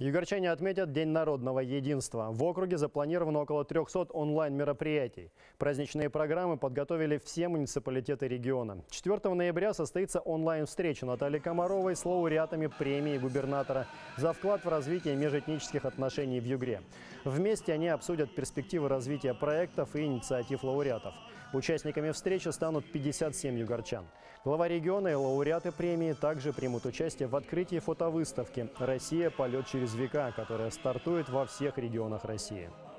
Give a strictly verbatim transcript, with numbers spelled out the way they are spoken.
Югорчане отметят День народного единства. В округе запланировано около трёхсот онлайн-мероприятий. Праздничные программы подготовили все муниципалитеты региона. четвёртого ноября состоится онлайн-встреча Натальи Комаровой с лауреатами премии губернатора за вклад в развитие межэтнических отношений в Югре. Вместе они обсудят перспективы развития проектов и инициатив лауреатов. Участниками встречи станут пятьдесят семь югорчан. Глава региона и лауреаты премии также примут участие в открытии фотовыставки «Россия. Полет через века», которая стартует во всех регионах России.